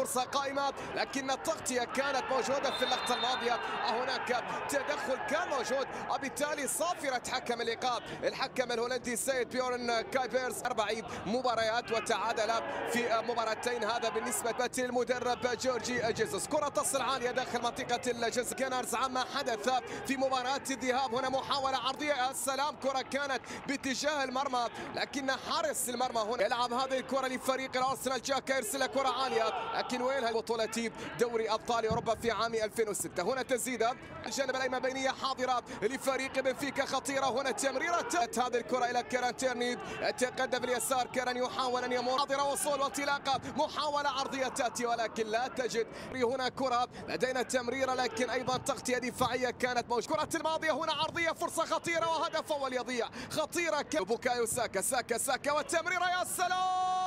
فرصة قائمة، لكن التغطية كانت موجودة في اللقطة الماضية. هناك تدخل كان موجود، وبالتالي صافرة حكم اللقاء الحكم الهولندي السيد بيورن كايبرز 4 مباريات وتعادل في مباراتين. هذا بالنسبة للمدرب جورجي جيزوس. كرة تصل عالية داخل منطقة الجزء كينارز عما حدث في مباراة الذهاب. هنا محاولة عرضية، السلام، كرة كانت باتجاه المرمى، لكن حارس المرمى هنا يلعب هذه الكرة لفريق الأرسنال. جاك يرسل كرة عالية، لكن وينها بطولة دوري أبطال أوروبا في عام 2006. هنا تسديدة الجانب الأيمن بينية حاضرة لفريق بنفيكا خطيرة. هنا تمريرة هذه الكرة إلى كيران تيرني، يتقدم اليسار، كيران يحاول أن يمر، حاضرة وصول وانطلاقة، محاولة عرضية تأتي ولكن لا تجد. هنا كرة لدينا تمريرة، لكن أيضا تغطية دفاعية كانت موجودة. كرة الماضية هنا عرضية، فرصة خطيرة وهدف أول يضيع، خطيرة بوكايو ساكا، ساكا والتمريرة، يا سلام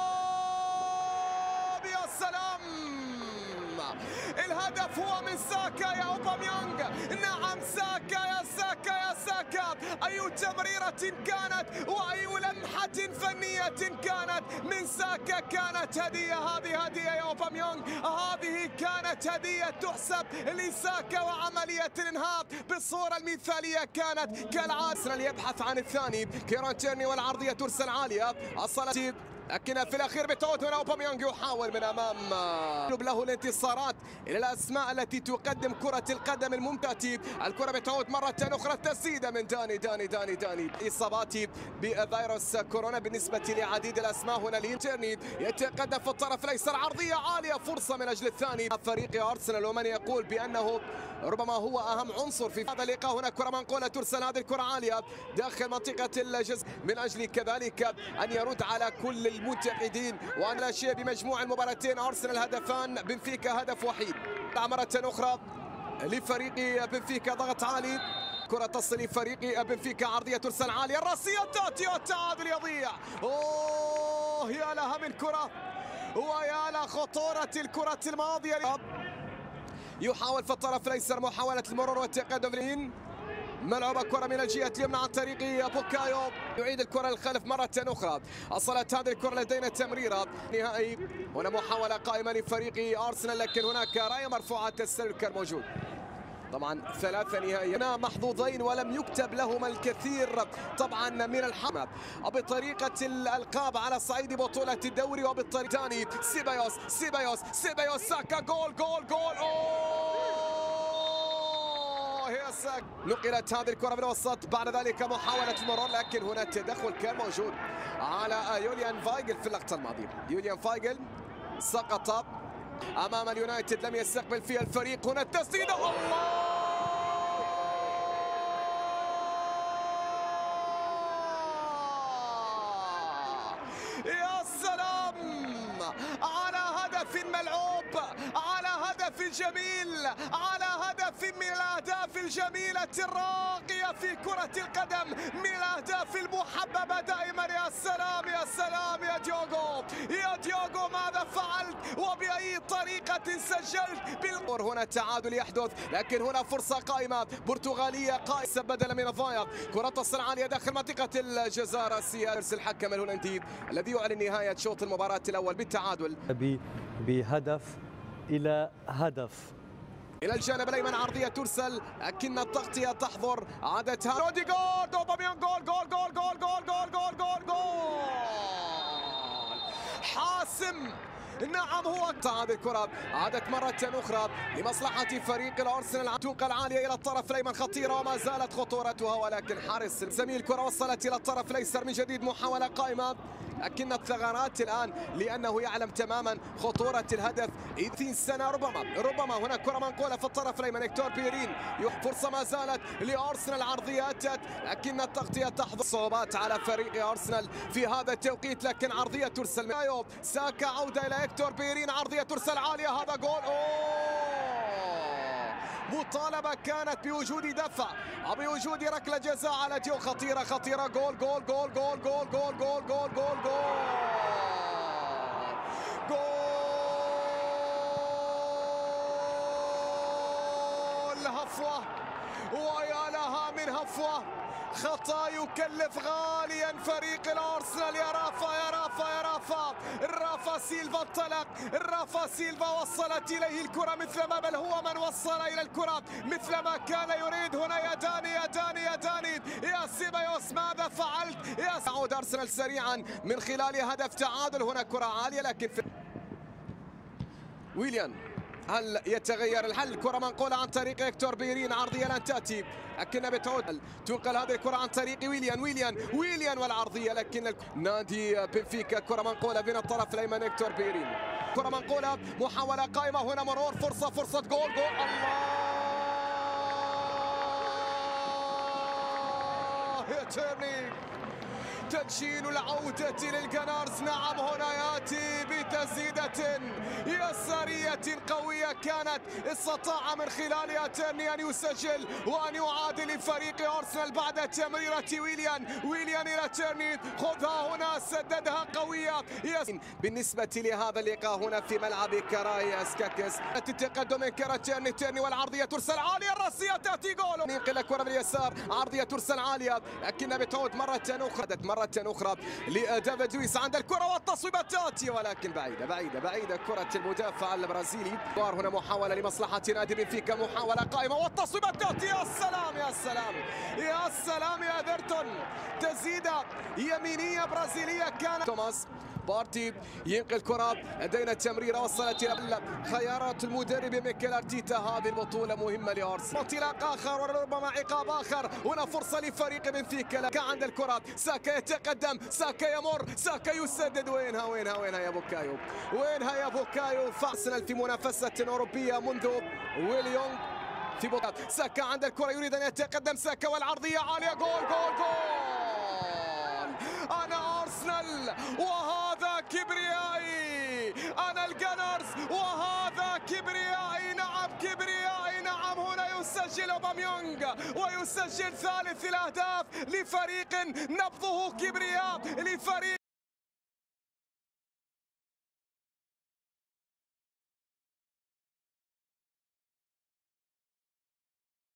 يا سلام، الهدف هو من ساكا يا أوباميانغ. نعم ساكا يا ساكا يا ساكا، أي تمريرة كانت وأي لمحة فنية كانت من ساكا كانت هدية. هذه هدية يا أوباميانغ، هذه كانت هدية تحسب لساكا، وعملية الإنهاء بالصورة المثالية كانت كالعادة. يبحث عن الثاني، كيران تيرني والعرضية ترسل عالية، أصلت لكن في الاخير بتعود هنا اوباميانغ يحاول من امام، يطلب له الانتصارات الى الاسماء التي تقدم كرة القدم الممتازة. الكرة بتعود مرة اخرى، تسديدة من داني اصابات بفيروس كورونا بالنسبة لعديد الاسماء. هنا لينترني يتقدم في الطرف الايسر، عرضية عالية، فرصة من اجل الثاني. فريق ارسنال ومن يقول بانه ربما هو اهم عنصر في هذا اللقاء. هنا كرة منقولة ترسل، هذه الكرة عالية داخل منطقة الجزء من اجل كذلك ان يرد على كل المنتقدين وأن لا شيء بمجموع المباراتين. أرسنال هدفان، بنفيكا هدف وحيد. مرة أخرى لفريق بنفيكا، ضغط عالي، كرة تصل لفريق بنفيكا، عرضية ترسل عالية، الرأسية تأتي والتعادل يضيع. أوه يا لها من كرة، ويا لخطورة الكرة الماضية. يحاول في الطرف الأيسر محاولة المرور والتقدم، ملعوبة كرة من الجهة اليمنى عن طريق بوكايو، يعيد الكرة للخلف مرة أخرى. أصلت هذه الكرة لدينا تمريرة نهائي. هنا محاولة قائمة لفريق أرسنال، لكن هناك راية مرفوعة، التسلل كان موجود. طبعا 3 نهائي، هنا محظوظين ولم يكتب لهما الكثير طبعا من الحمد بطريقة الألقاب على صعيد بطولة الدوري. وبالطريقة ثاني سيبايوس ساكا، جول. هي ساك، نقلت هذه الكرة من الوسط، بعد ذلك محاولة المرور، لكن هنا التدخل كان موجود على يوليان فايجل في اللقطة الماضية. يوليان فايجل سقط أمام اليونايتد، لم يستقبل فيها الفريق. هنا التسديدة، الله يا سلام على هدف ملعوب، على هدف جميل، على هدف من الأهداف الجميلة الراقية في كرة القدم، من الأهداف المحببة دائما. يا سلام يا سلام يا ديوغو، ماذا فعلت وبأي طريقة سجلت هنا التعادل يحدث، لكن هنا فرصة قائمة برتغالية قائمة بدلا من الضايع. كرة تصل عالية داخل منطقة الجزاء، رأسية يرسل الحكم الهولندي الذي يعلن نهاية شوط المباراة الأول بالتعادل بهدف إلى هدف. إلى الجانب الأيمن عرضية ترسل، لكن التغطية تحضر عادتها. روديغارد، أوباميانغ، جول حاسم. نعم هو هذه الكرة عادت مرة أخرى لمصلحة فريق الأرسنال، تنقل عالية إلى الطرف الأيمن، خطيرة وما زالت خطورتها، ولكن حارس زميل الكرة وصلت إلى الطرف الأيسر من جديد. محاولة قائمة، لكن الثغرات الآن لأنه يعلم تماما خطورة الهدف. 30 سنة ربما هنا كرة منقولة في الطرف الأيمن، هيكتور بيرين، فرصة ما زالت لأرسنال، عرضية أتت، لكن التغطية تحضر صعوبات على فريق أرسنال في هذا التوقيت، لكن عرضية ترسل من ساكا، عودة إلى هيكتور بيرين، عرضية ترسل عالية، هذا جول. مطالبة كانت بوجود دفع أو بوجود ركلة جزاء على ديو، خطيرة، جول هفوة، ويا لها من هفوة خطأ يكلف غاليا فريق الأرسنال. يا رافا يا رافا يا رافا، رافا سيلفا انطلق، رافا سيلفا وصلت إليه الكرة مثلما، بل هو من وصل إلى الكرة مثلما كان يريد. هنا يا داني يا داني يا داني يا سيبايوس، ماذا فعلت؟ يعود أرسنال سريعا من خلال هدف تعادل. هنا كرة عالية لكن ويليان، هل يتغير الحل؟ كرة منقولة عن طريق هيكتور بيرين، عرضية لن تأتي لكنها بتعود. تنقل هذه الكرة عن طريق ويليان والعرضية، لكن نادي بنفيكا كرة منقولة بين الطرف الأيمن هيكتور بيرين. كرة منقولة، محاولة قائمة، هنا مرور، فرصة جول. الله يا تيرني، تدشين العودة للجنارز. نعم، هنا يأتي بتسديدة يسارية قوية كانت، استطاع من خلالها تيرني أن يسجل وأن يعادل لفريق أرسنال بعد تمريرة ويليان إلى تيرني. خذها هنا، سددها قوية. بالنسبة لهذا اللقاء هنا في ملعب كراي اسكاكس، التقدم من تيرني والعرضية ترسل عالية، الرأسية تأتي جول. ينقل الكرة باليسار، عرضية ترسل عالية لكنها بتعود مرة أخرى لدافيد لويس. عند الكرة والتصويبة تأتي ولكن بعيدة كرة المدافع البرازيلي. هنا محاولة لمصلحة نادي بنفيكا، محاولة قائمة والتصويبة تأتي. يا سلام يا سلام يا سلام يا ايفرتون، تسديدة يمينية برازيلية كانت. توماس بارتي ينقل كرة، لدينا تمريرة وصلت إلى خيارات المدرب ميكيل أرتيتا. هذه البطولة مهمة لأرسنال. انطلاق آخر وربما عقاب آخر. هنا فرصة لفريق بنفيكا، عند الكرة ساكا يتقدم، ساكا يمر، ساكا يسدد. وينها يا بوكايو. فارسنال في منافسة أوروبية منذ ويليونغ في بوكا. ساكا عند الكرة يريد أن يتقدم، ساكا والعرضية عالية، جول. أنا أرسنال وهذا كبريائي، أنا الجنرز وهذا كبريائي. نعم كبريائي، نعم. هنا يسجل أوباميانغ ويسجل ثالث الأهداف لفريق نبضه كبرياء، لفريق